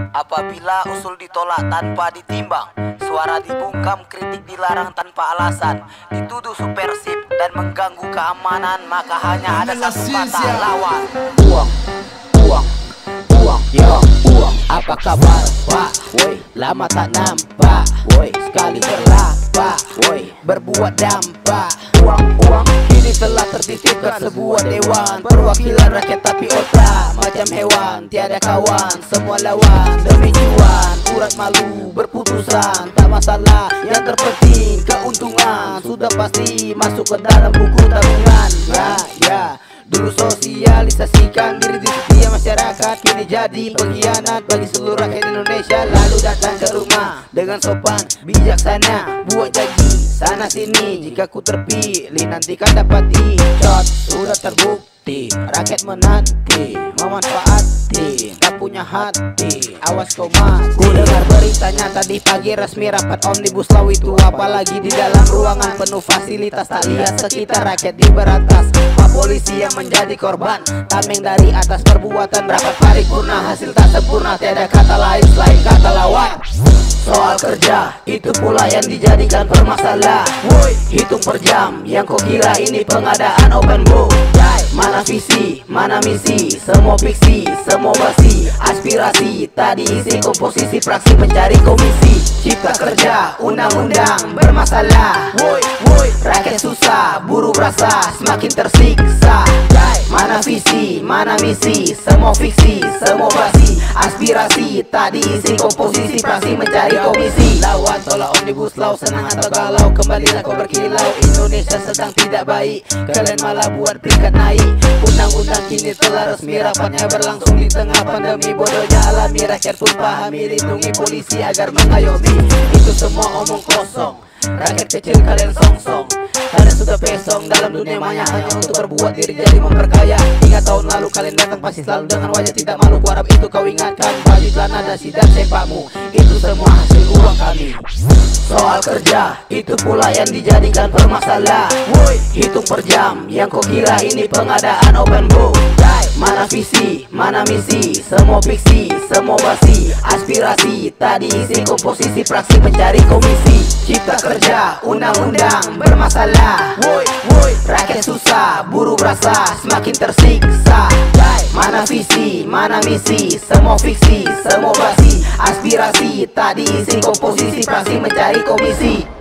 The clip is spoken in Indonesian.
Apabila usul ditolak tanpa ditimbang, suara dibungkam, kritik dilarang tanpa alasan, dituduh subversif dan mengganggu keamanan, maka hanya ada satu kata: lawan. Uang, uang, uang, yo, uang. Apa kabar, Pak? Woi, lama tak nampak. Woi, sekali berlapa. Woi, berbuat dampak. Uang, uang, kini telah tertitipkan sebuah dewan perwakilan rakyat tapi otak macam hewan, tiada kawan, semua lawan demi cuan. Urat malu berputusan, tak masalah, yang terpenting keuntungan. Sudah pasti masuk ke dalam buku tabungan. Ya, dulu sosialisasikan diri di setiap masyarakat, kini jadi pengkhianat bagi seluruh rakyat Indonesia. Lalu datang ke rumah dengan sopan bijaksana, buat janji sana sini. Jika ku terpilih nanti kan dapati shot. Sudah terbukti rakyat menanti, memanfaati, tak punya hati, awas kau mati. Ku dengar beritanya tadi pagi resmi rapat Omnibus Law itu. Apalagi di dalam ruangan penuh fasilitas, tak lihat sekitar rakyat di beratas. Pak polisi yang menjadi korban, tameng dari atas perbuatan rapat paripurna. Hasil tak sempurna, tiada kata lain selain kata lawan. Soal kerja, itu pula yang dijadikan permasalah. Woi, hitung per jam, yang kau kira ini pengadaan open book. Mana visi, mana misi, semua fiksi, semua basi. Aspirasi, tadi isi komposisi praksi mencari komisi. Cipta kerja, undang-undang bermasalah. Woi, woi, rakyat susah, buruh berasa semakin tersiksa. Mana visi, mana misi, semua fiksi, semua basi. Aspirasi, tadi isi komposisi praksi mencari komisi. Lawan tolak Omnibus Law, senang atau galau, kembalilah kau berkilau. Indonesia sedang tidak baik, kalian malah buat peringkat naik. Undang-undang kini telah resmi, rapatnya berlangsung di tengah pandemi. Bodohnya alami, rakyat pun pahami, lindungi polisi agar mengayomi. Itu semua omong kosong, rakyat kecil kalian song-song. Kalian sudah pesong dalam dunia maya hanya untuk berbuat diri jadi memperkaya. Hingga tahun lalu kalian datang pasti selalu dengan wajah tidak malu. Kuharap itu kau ingatkan, baju celana dasi dan sepakmu, itu semua hasil uang kami. Soal kerja, itu pula yang dijadikan permasalah. Woi, hitung per jam, yang kau kira ini pengadaan open book. Mana visi, mana misi, semua fiksi, semua basi. Aspirasi, tadi isi komposisi praksi mencari komisi. Cipta kerja, undang-undang bermasalah. Woi, woi, rakyat susah, buruh berasa semakin tersiksa. Mana visi, mana misi, semua fiksi, semua basi. Aspirasi, tadi isi komposisi praksi mencari komisi.